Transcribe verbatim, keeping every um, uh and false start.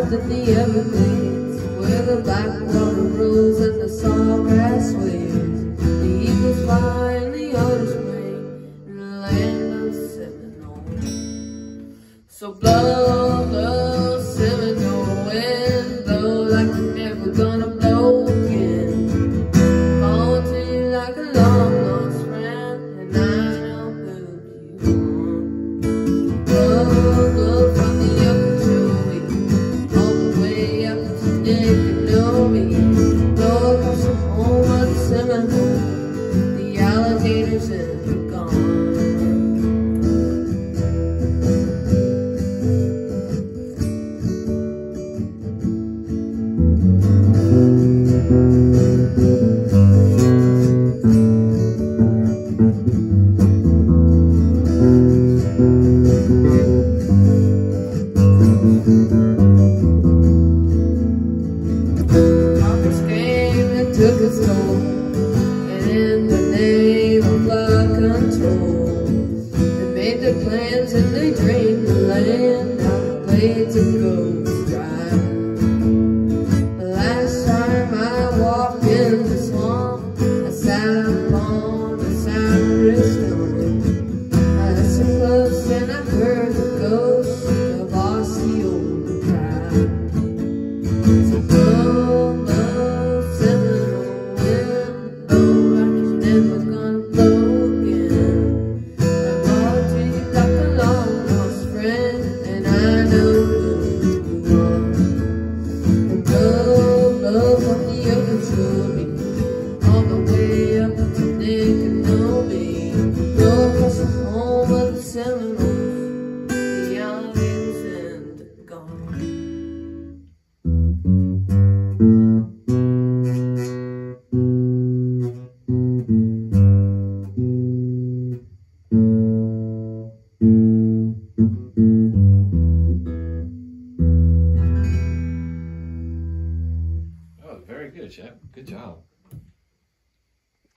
up in the Everglades, where the black water rolls and the sawgrass waves. The eagles fly and the otters swing in the land of Seminole. So blow, blow, Seminole wind, blow like you're never gonna blow again. Call to you like a long lost friend, and I know who you want. Blow, blow from the Okeechobee, all the way up to Seminole. Blow across the home of the Seminole, the alligators and the gone. Congress came and took its toll, and in the name of flood control, they made their plans and they drained the land out of blades of gold dry. The last time I walked in the swamp, I sat upon a sour stone. I listened close and I heard the ghost of Osceola cry. So blow, blow, Seminole wind, blow like it's never gonna blow again. I called to you like a long lost friend, and I know who you are. And blow, blow from the Okeechobee, all the way up to Seminole. Blow across the home of the Seminoles, the alligators and the gone. Oh, very good, Shep. Good job.